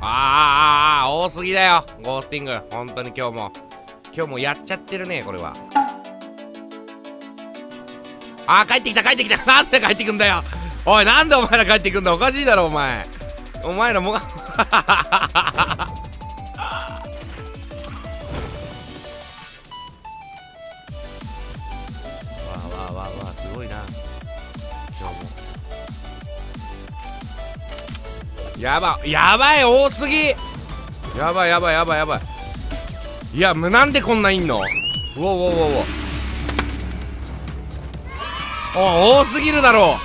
多すぎだよゴースティング。本当に今日もやっちゃってるねこれは。帰ってきた帰ってきた。なんで帰ってくんだよおい。なんでお前ら帰ってくんだ。おかしいだろお前らもがわすごいな今日も。やばい多すぎ。やばい。いやなんでこんないんの。うお多すぎるだろ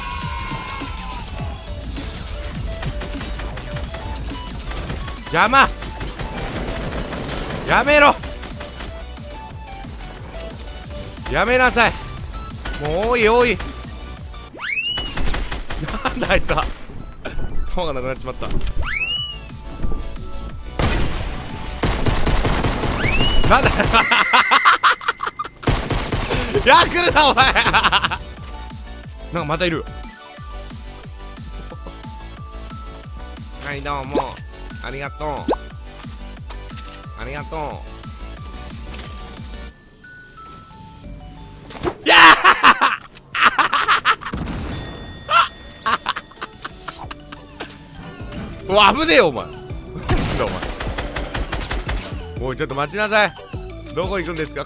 う。邪魔。やめろ。やめなさい。もう多い。なんだあいつは。弾がなくなっちまった。なんだ来るなお前なんかまたいる。はいどうもありがとう。やうわ危ねえよお前おいちょっと待ちなさい。どこ行くんですか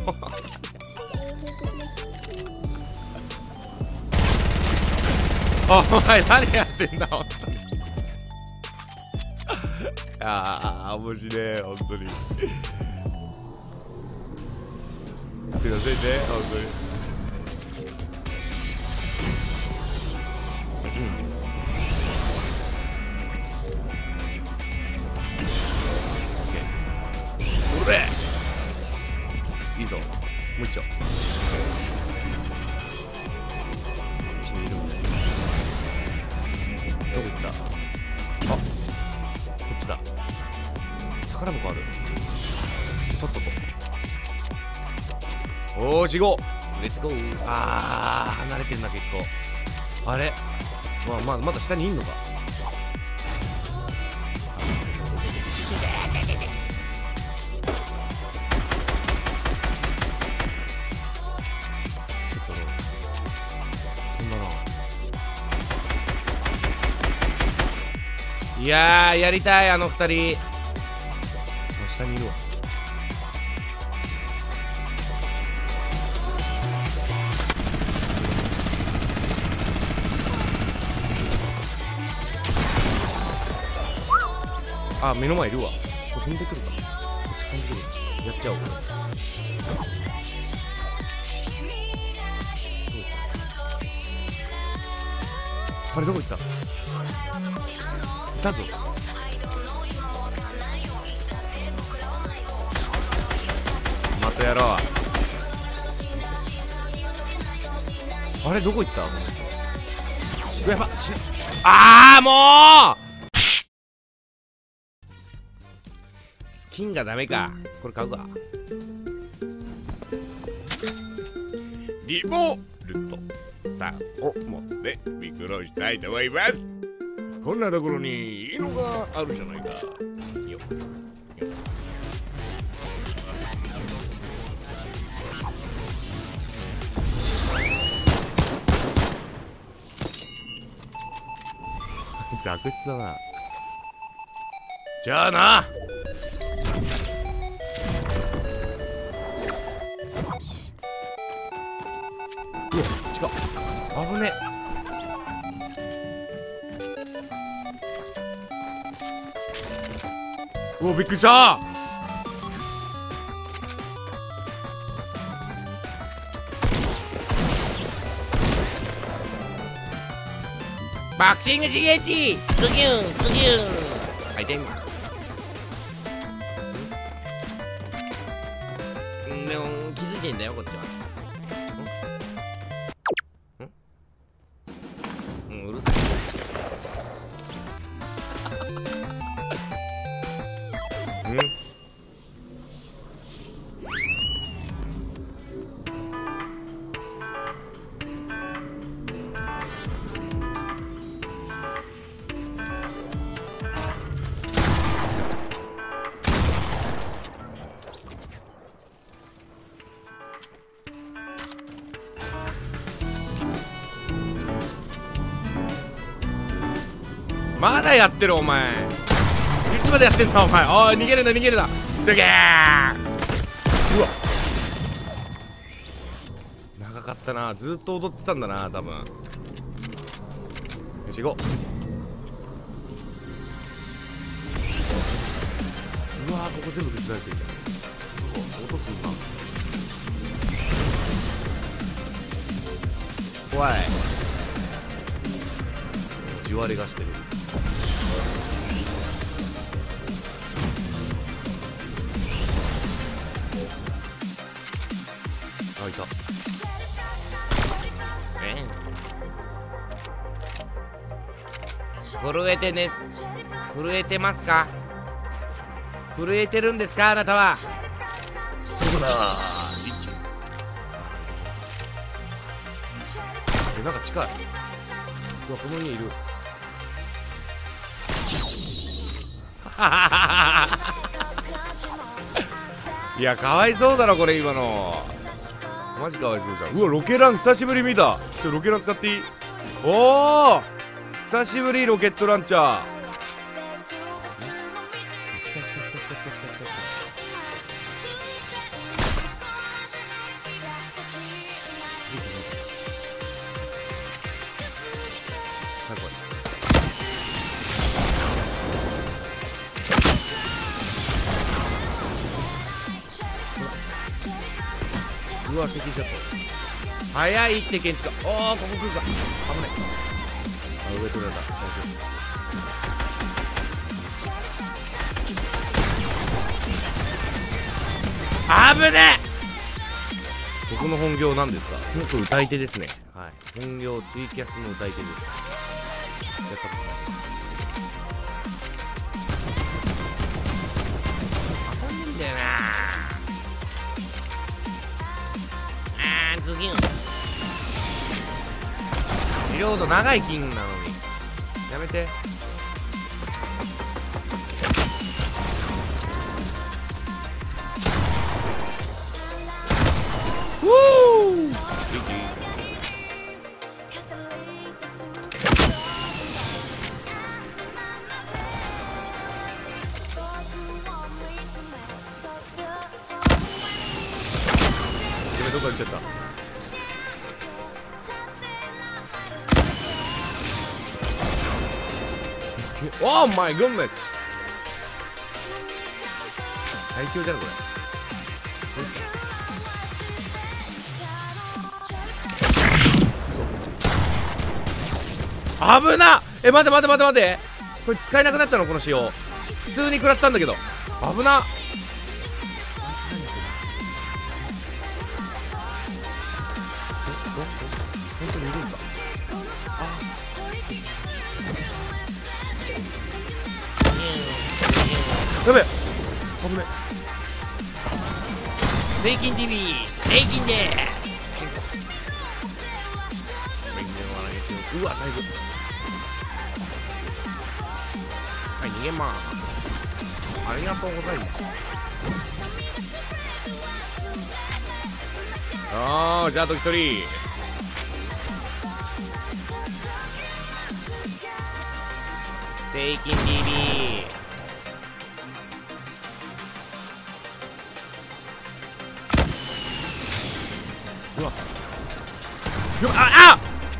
お前何やってんだ本当に面白い本当にすいませんね本当におれいいぞ。もう一丁どこ行った。こっちだ。宝箱ある。さっととおーしごレッツゴー。離れてんな結構。あれまだ下にいんのか。いやーやりたいあの二人。下にいるわ。目の前いるわ。これ飛んでくるか。こっち飛んでくる。やっちゃおうこれ。あれどこ行った。いたぞ。またやろう。あれどこ行った。やばっ。もうスキンがダメか。これ買うか。リボルトさんを持ってビクロしたいと思います。こんなところにいいのがあるじゃないか。よ悪質だな。じゃあな。うわ近っ。危ね。うわびっくりした。ボクシング刺激ズギュンズギュン。はいでん。でも気づいてんだよこっちは。うるさい。 まだやってるお前。いつまでやってんだお前。おい逃げるな逃げるな。でけー。うわ長かったな。ずっと踊ってたんだな多分。よし行こう。うわーここ全部手伝えてる。音すんな。怖い。地割れがしてる。あいた。震えてね。震えてますか。震えてるんですかあなたは。そうだ。なんか近い。うわこの家いる。いやかわいそうだろこれ今の。マジかわいそうじゃん。うわロケラン久しぶり見た。ロケラン使っていい？おお久しぶりロケットランチャー。うわ、敵しちゃった。早いって建築家。おお、ここ来るか。危ない。あ、上取られた。大丈夫。危ねえ。ここの本業なんですか。僕歌い手ですね。はい。本業ツイキャスの歌い手です。やったことない。当たんねえんだよな。次のリロード長い金なのにやめて。ウーどこ行っちゃった。オーマイグッネス。最強じゃんこれ。危なっ。え待て待て待て待て。これ使えなくなったのこの仕様。普通に食らったんだけど危なっ。本当にいるんだ。やべえ危ねえ。税金 TV 税金でうわ最後。はい逃げます。ありがとうございます。ああじゃあと一人。税金 TVうわあ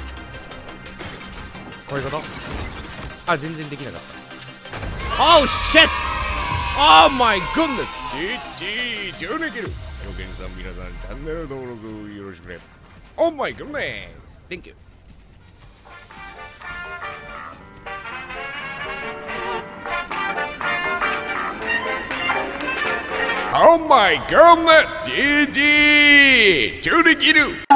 こういうこと。あ全然できなかった。Oh shit! Oh my goodness! 超できる。よけんさん皆さんチャンネル登録よろしくね。Oh my goodness! Thank you. Oh my goodness! GG! 超できる。